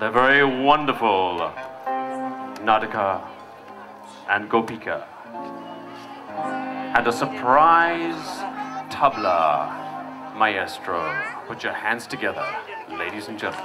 the very wonderful Natika and Gopika, and a surprise tabla maestro. Put your hands together, ladies and gentlemen.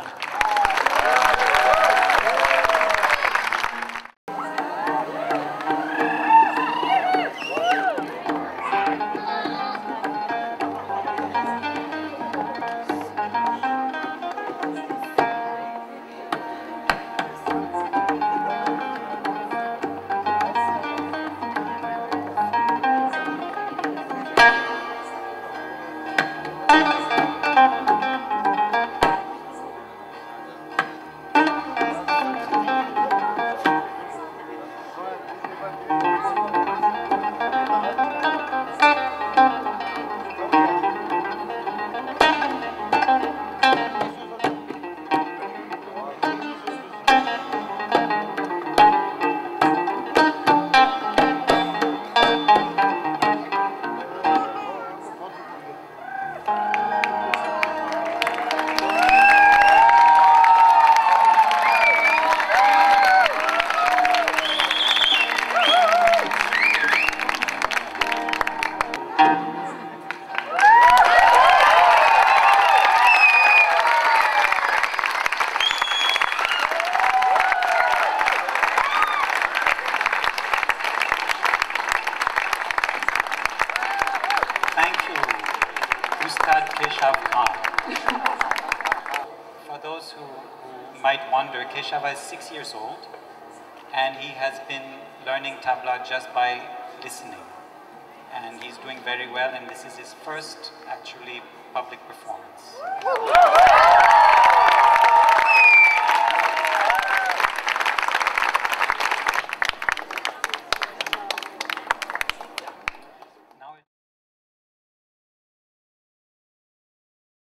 For those who might wonder, Keshava is 6 years old and he has been learning tabla just by listening. And he's doing very well, and this is his first actually public performance.